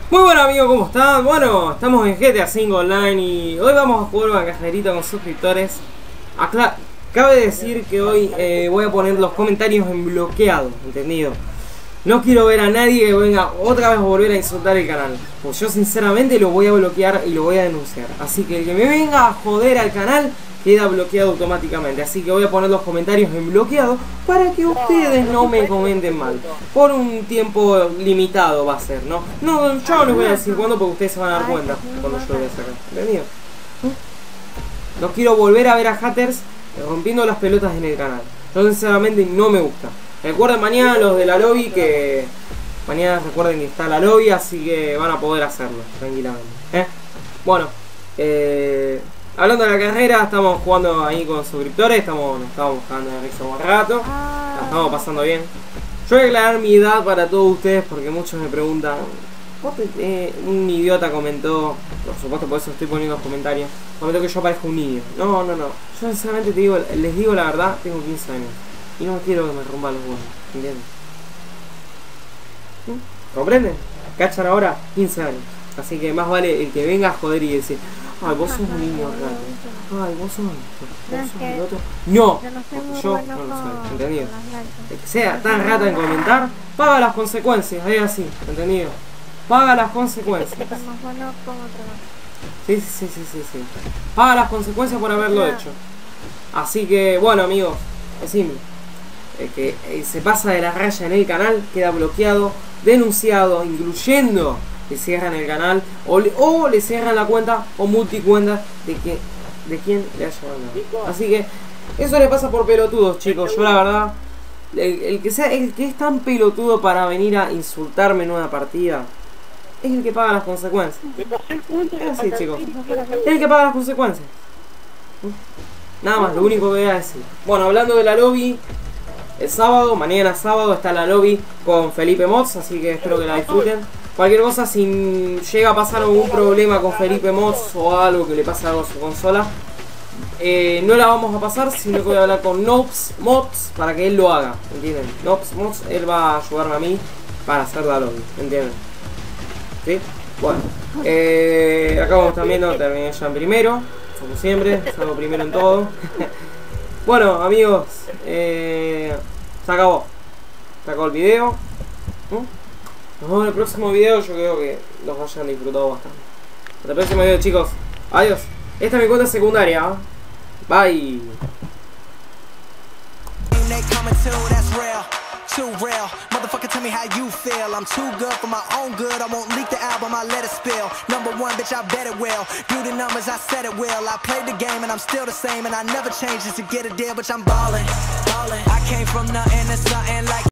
Muy bueno amigos, ¿cómo están? Bueno, estamos en GTA V Online y hoy vamos a jugar una cajerita con suscriptores. Cabe decir que hoy voy a poner los comentarios en bloqueado, ¿entendido? No quiero ver a nadie que venga otra vez a volver a insultar el canal, pues yo sinceramente lo voy a bloquear y lo voy a denunciar. Así que el que me venga a joder al canal queda bloqueado automáticamente. Así que voy a poner los comentarios en bloqueado para que ustedes no me comenten mal. Por un tiempo limitado va a ser, ¿no? No, yo no les voy a decir cuándo porque ustedes se van a dar cuenta cuando yo lo voy a sacar. ¿Entendido? No quiero volver a ver a haters rompiendo las pelotas en el canal. Yo sinceramente no me gusta. Recuerden mañana los de la lobby que... Mañana recuerden que está la lobby, así que van a poder hacerlo tranquilamente. Bueno, hablando de la carrera, estamos jugando ahí con suscriptores, nos estamos buscando de risa un rato, la estamos pasando bien. Yo voy a aclarar mi edad para todos ustedes porque muchos me preguntan. Un idiota comentó, por supuesto por eso estoy poniendo los comentarios, comentó que yo parezco un niño. No. Yo sinceramente les digo la verdad, tengo 15 años. Y no quiero que me rompan los huevos, ¿entienden? ¿Comprenden? ¿Cachan ahora? 15 años. Así que más vale el que venga a joder y decir: ay, vos sos un niño raro. Ay, vos sos el otro. No, yo no lo soy, ¿entendido? El que sea tan rata en comentar, paga las consecuencias, es así, ¿entendido? Paga las consecuencias. Sí. Paga las consecuencias por haberlo hecho. Así que, bueno amigos, es simple. El que se pasa de la raya en el canal queda bloqueado, denunciado, incluyendo le cierran el canal o le cierran la cuenta o multicuentas de quien le haya mandado. Así que eso le pasa por pelotudos, chicos. Yo la verdad, el que es tan pelotudo para venir a insultarme en una partida es el que paga las consecuencias. Es así, chicos. Es el que paga las consecuencias. Nada más, lo único que voy a decir. Bueno, hablando de la lobby, el sábado, mañana sábado, está la lobby con Felipe Mods, así que espero que la disfruten. Cualquier cosa, si llega a pasar algún problema con Felipe Mods o algo que le pase algo a su consola, no la vamos a pasar, sino que voy a hablar con Noobs Mods para que él lo haga, ¿entienden? Noobs Mods, él va a ayudarme a mí para hacer la lobby, ¿entienden? ¿Sí? Bueno, acá como están viendo, terminé ya en primero, como siempre, salgo primero en todo. Bueno amigos, se acabó el video. Nos vemos en el próximo video, yo creo que los hayan disfrutado bastante. Hasta el próximo video, chicos, adiós. Esta es mi cuenta secundaria, ¿eh? Bye. Too real, motherfucker, tell me how you feel. I'm too good for my own good. I won't leak the album, I let it spill. Number one, bitch, I bet it will. Do the numbers, I said it will. I played the game and I'm still the same, and I never changed just to get a deal, bitch, I'm ballin'. I came from nothing to something like